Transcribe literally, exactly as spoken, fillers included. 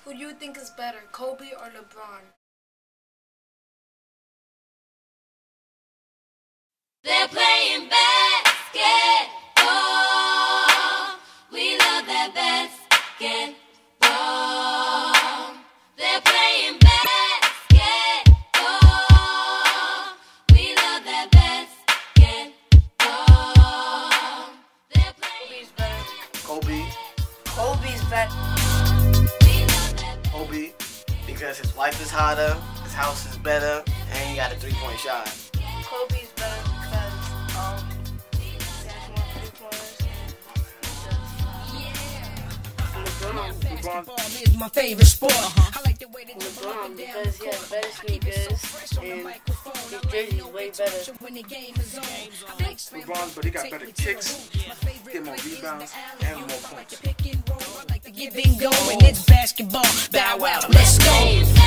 Who do you think is better, Kobe or LeBron? They're playing basketball. We love that basketball. They're playing basketball. We love that basketball. They're playing Kobe's better. Kobe. Kobe's better. Kobe, because his wife is hotter, his house is better, and he got a three-point shot. Kobe's better because um he has more three pointers. LeBron. Basketball is my favorite sport. I like the way they jump up LeBron and down because the he has court. better I keep it so sneakers fresh on the and microphone. his I like jersey's no way interruption better. when the game is on. I like LeBron, but he got better kicks, get more rebounds, and more points. Pick and roll. I like to give and go, and it's basketball. Bow wow, let's go.